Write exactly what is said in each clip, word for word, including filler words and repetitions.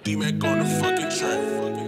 D-Mac on the fucking track.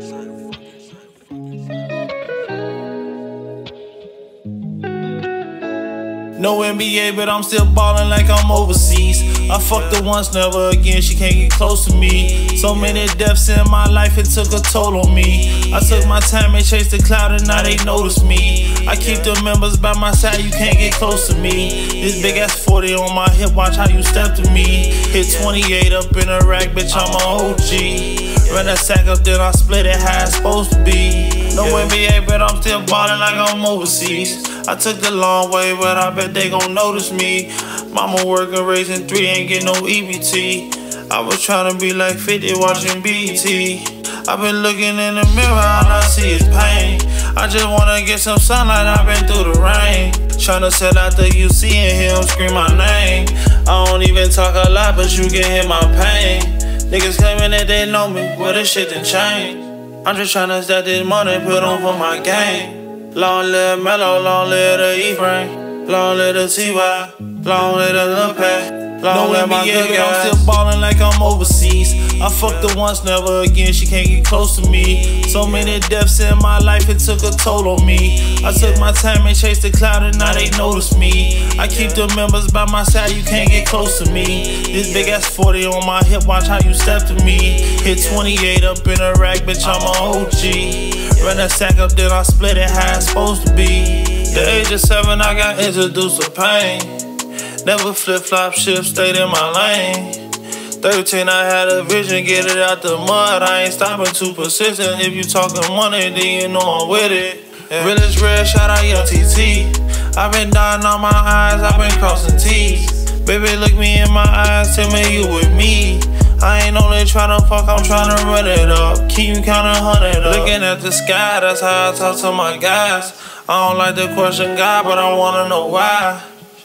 No N B A, but I'm still ballin' like I'm overseas. I fucked her once, never again, she can't get close to me. So many deaths in my life, it took a toll on me. I took my time and chased the cloud and now they notice me. I keep the members by my side, you can't get close to me. This big ass forty on my hip, watch how you step to me. Hit twenty-eight up in a rack, bitch, I'm a O G. Run that sack up, then I split it how it's supposed to be. No N B A, but I'm still ballin' like I'm overseas. I took the long way, but I bet they gon' notice me. Mama working, raising three, ain't get no E B T. I was tryna be like fifty, watching B E T. I been looking in the mirror, all I see is pain. I just wanna get some sunlight, I been through the rain. Tryna sell out the U C and hear him scream my name. I don't even talk a lot, but you can hear my pain. Niggas claiming that they know me, well this shit done changed. I'm just tryna stack this money, put on for my game. Long live Mellow, long live the E-Frame, long live the T Y, long live the Lil Pat, long live my good guys. I'm still ballin' like I'm overseas. I fucked her once, never again, she can't get close to me. So many deaths in my life, it took a toll on me. I took my time and chased the cloud and now they notice me. I keep the members by my side, you can't get close to me. This big ass forty on my hip, watch how you step to me. Hit twenty-eight up in a rack, bitch, I'm a O G. Run that sack up, then I split it how it's supposed to be. The age of seven, I got introduced to pain. Never flip-flop shift, stayed in my lane. thirteen, I had a vision, get it out the mud. I ain't stopping, too persistent. If you talking money, then you know I'm with it. Yeah. Real is real, shout out Young T T. I been dying on my eyes, I been crossing T's. Baby, look me in my eyes, tell me you with me. I ain't only tryna fuck, I'm tryna run it up. Keep you counting hundred up. Looking at the sky, that's how I talk to my guys. I don't like to question God, but I wanna know why.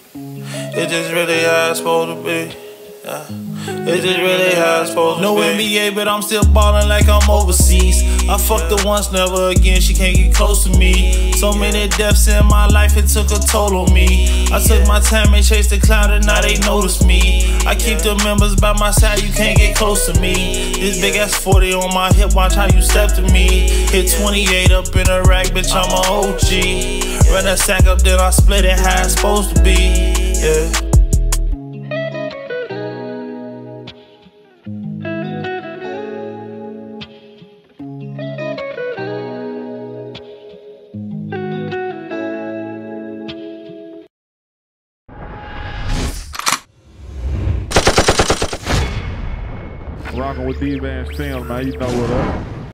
It's just really how it's supposed to be. Yeah. It's just really how it's supposed to be. No N B A, but I'm still ballin' like I'm overseas. I fucked her once, never again, she can't get close to me. So many deaths in my life, it took a toll on me. I took my time and chased the cloud and now they notice me. I keep the members by my side, you can't get close to me. This big ass forty on my hip, watch how you step to me. Hit twenty-eight up in a rack, bitch, I'm a O G. Run that sack up, then I split it how it's supposed to be. Yeah. Rockin' with D-Van's film, man, you know what up.